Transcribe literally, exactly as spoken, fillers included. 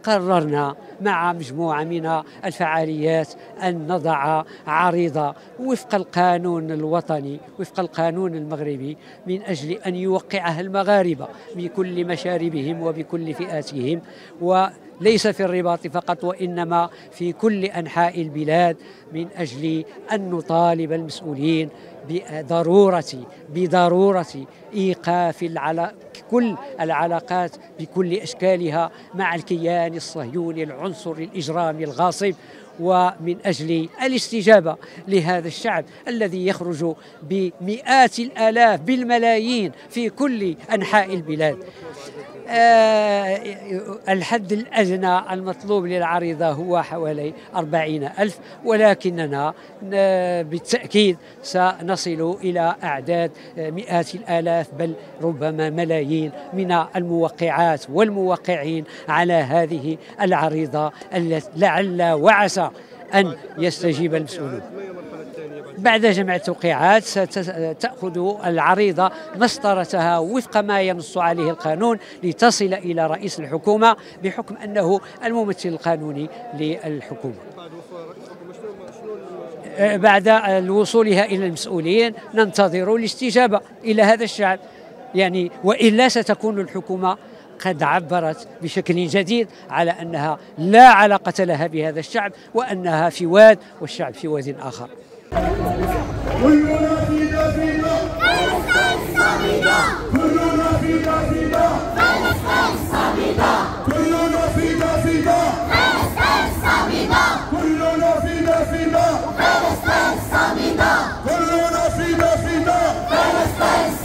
قررنا مع مجموعة من الفعاليات أن نضع عريضة وفق القانون الوطني، وفق القانون المغربي، من أجل أن يوقعها المغاربة بكل مشاربهم وبكل فئاتهم، وليس في الرباط فقط وإنما في كل أنحاء البلاد، من أجل أن نطالب المسؤولين بضرورة بضرورة إيقاف العلا كل العلاقات بكل أشكالها مع الكيان الصهيوني العنصري الإجرامي الغاصب، ومن أجل الاستجابة لهذا الشعب الذي يخرج بمئات الآلاف بالملايين في كل أنحاء البلاد. آه الحد الأدنى المطلوب للعريضة هو حوالي أربعين ألف، ولكننا بالتأكيد سنصل إلى أعداد مئات الآلاف بل ربما ملايين من الموقعات والموقعين على هذه العريضة التي لعل وعسى أن يستجيب المسؤولون. بعد جمع التوقيعات ستأخذ العريضة مسطرتها وفق ما ينص عليه القانون لتصل إلى رئيس الحكومة بحكم أنه الممثل القانوني للحكومة. بعد وصولها إلى المسؤولين ننتظر الاستجابة إلى هذا الشعب، يعني وإلا ستكون الحكومة قد عبرت بشكل جديد على أنها لا علاقة لها بهذا الشعب، وأنها في واد والشعب في واد آخر. كلنا فينا فينا فلسطين صامدة، كلنا فينا فينا فلسطين صامدة، كلنا فينا فينا فلسطين صامدة، كلنا فينا فينا فلسطين صامدة، كلنا فينا فينا فلسطين